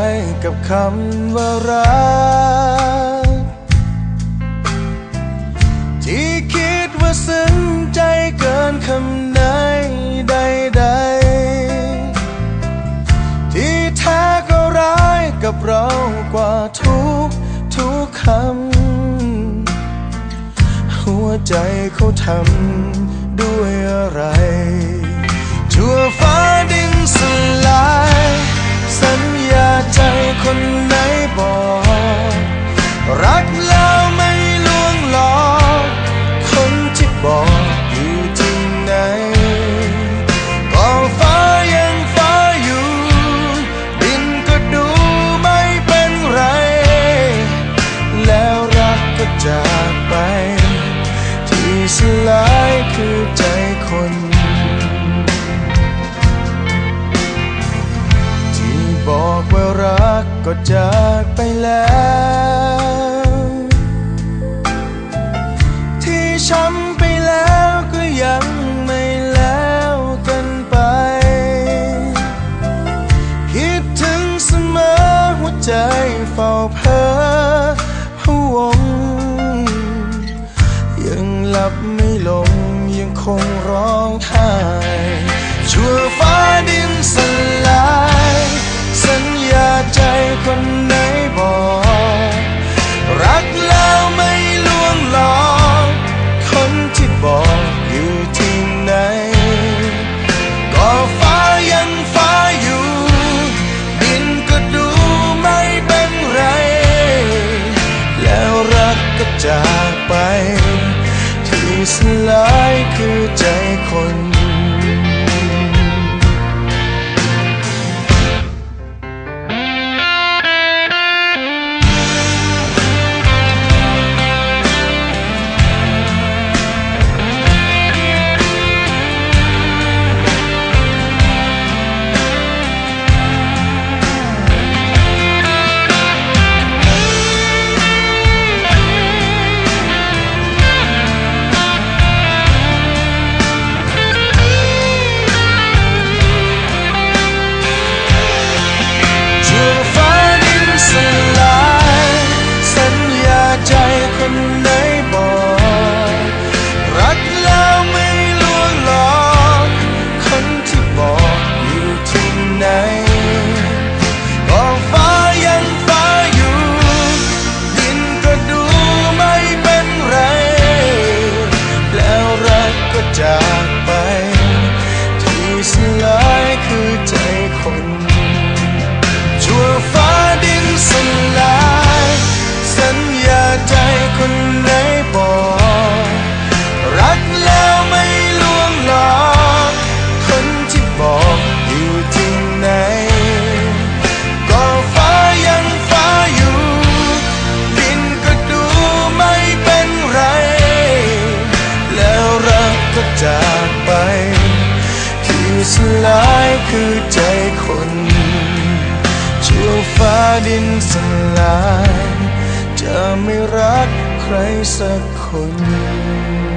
กับคำว่ารักที่คิดว่าซึ้งใจเกินคำไหนใดๆที่แท้ก็ร้ายกับเรากว่าทุกคำหัวใจเขาทำด้วยอะไรชั่วฟ้าดินสลายสัญญาใจคนไหนบอกรักแล้วไม่ลวงหลอกคนที่บอกอยู่ที่ไหนก็ฟ้ายังฟ้าอยู่ดินก็ดูไม่เป็นไรแล้วรักก็จากไปที่สลายคือใจคนบอกว่ารักก็จากไปแล้วที่ช้ำไปแล้วก็ยังไม่แล้วกันไปคิดถึงเสมอหัวใจเฝ้าเพ้อพะวงยังหลับไม่ลงยังคงร้องไห้ชั่วฟ้าดินสลายสัญญาใจคนไหนบอกรักแล้วไม่ลวงหลอกคนที่บอกอยู่ที่ไหนก็ฟ้ายังฟ้าอยู่ดินก็ดูไม่เป็นไรแล้วรักก็จากไปที่สลายคือใจคนจากไปที่สลายคือใจคนชั่วฟ้าดินสลายสัญญาใจคนไหนบอกรักแล้วไม่ลวงหลอกคนที่บอกอยู่ที่ไหนก็ฟ้ายังฟ้าอยู่ดินก็ดูไม่เป็นไรแล้วรักก็จากไปที่สลายคือใจคนชั่วฟ้าดินสลายจะไม่รักใครสักคน